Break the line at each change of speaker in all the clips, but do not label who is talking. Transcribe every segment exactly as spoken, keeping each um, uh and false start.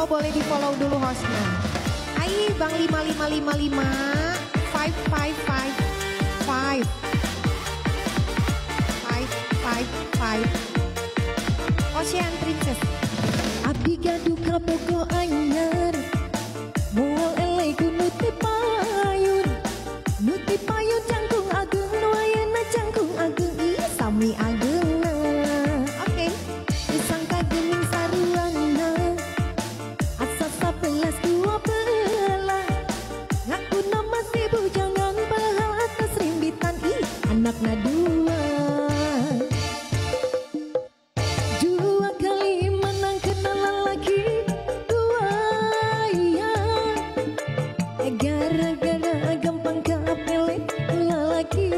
follow, boleh di follow dulu hostnya. Hai Bang lima lima lima lima five five five five five five five Ocean Princess.
Abdi gaduh ka bogo anyar, moal eleh ku nuti payun, nuti payun cangkung ageng nu ayeuna cangkung ageng ih sami ageungna.
Oke.
Disangka geuning saruanna, asa sabelas dua belas, ngakuna masih bujangan padahal atas rimbitan ih anakna dua. Dua kali menang kenalan lagi dua ya, gara-gara gampang kepelet lelaki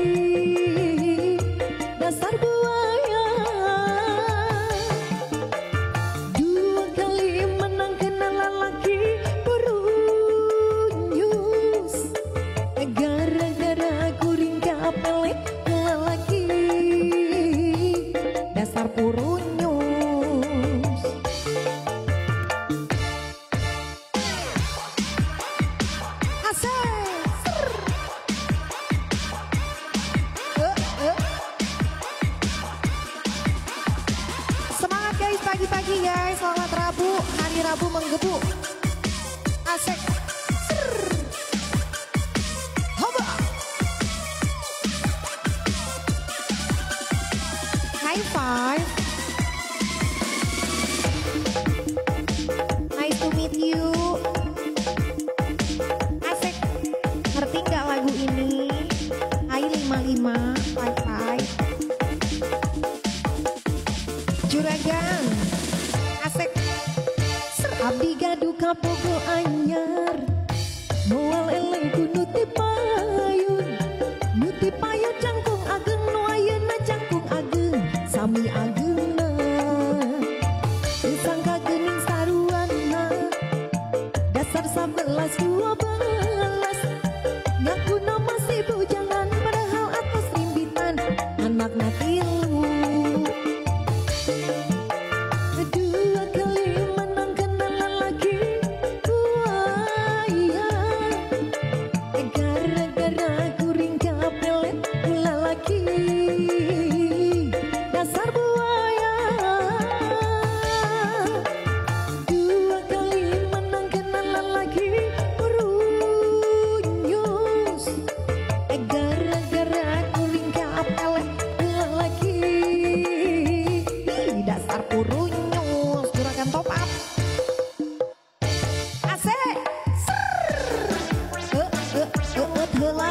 dasar buaya. Dua kali menang kenalan lagi berunyus, gara-gara kuring kepelet lelaki dasar purunyus.
Semangat guys, pagi-pagi guys, selamat Rabu, hari Rabu menggebu. Asik. Hoba. High five. Nice to meet you. Asik. Ngerti nggak lagu ini? Hai lima lima five five. Juragan, asik.
Abdi gaduh ka bogo anyar, moal eleh ku nuti payun, nuti payun cangkung ageng nu ayeuna cangkung ageng sami ageungna. Disangka geuning saruanna, dasar sabelas dua belas, ngakuna masih bujangan padahal atas rimbitan anakna tilu. Dua kali menang kenalan lagi buaya, gara-gara kuring kepelet lelaki dasar buaya. Dua kali menang kenalan lagi berunyus, gara-gara kuring kepelet lelaki dasar purunyus.
Juragan top up. Asik.
Eh, eh, eh, eh, heula.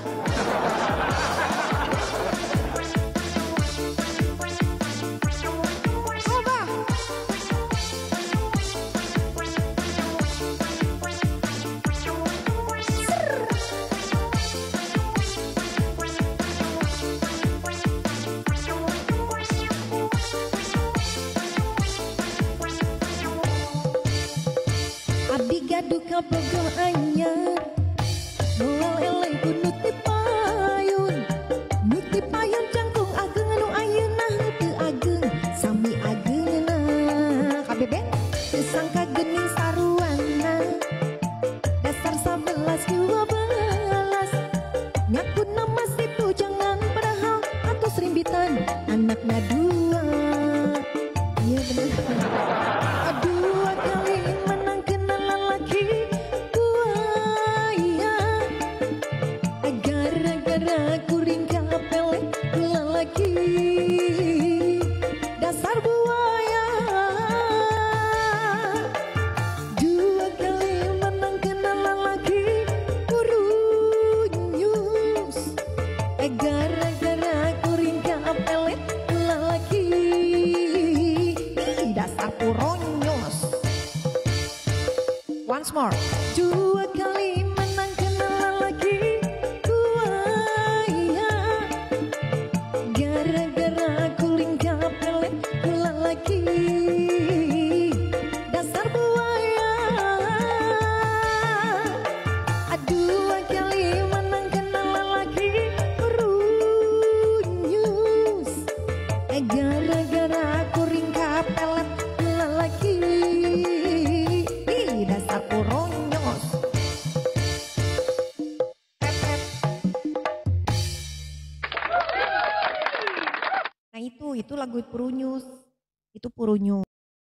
Hoba.
Abdi gaduh ka bogo anyar, moal eleh ku nuti payun, nuti payun cangkung ageng anu ayeuna teu ageng sami ageungna.
K B B.
Disangka geuning saruanna, dasar sabelas dua belas, ngakuna masih bujangan padahal atus rimbitan anakna dua. Iya bener. Dua kali menang kenalan lagi buaya, gara-gara kuring kepelet lelaki dasar buaya. Dua kali menang kenalan lagi berunyus, gara-gara kuring kepelet lelaki dasar purunyus.
Once more.
Dua kali menang kenalan lagi buaya, gara-gara kuring kepelet lelaki dasar buaya. Dua kali menang kenalan lagi berunyus, gara-gara kuring kepelet lelaki
itu lagu Purunyus. Itu Purunyus.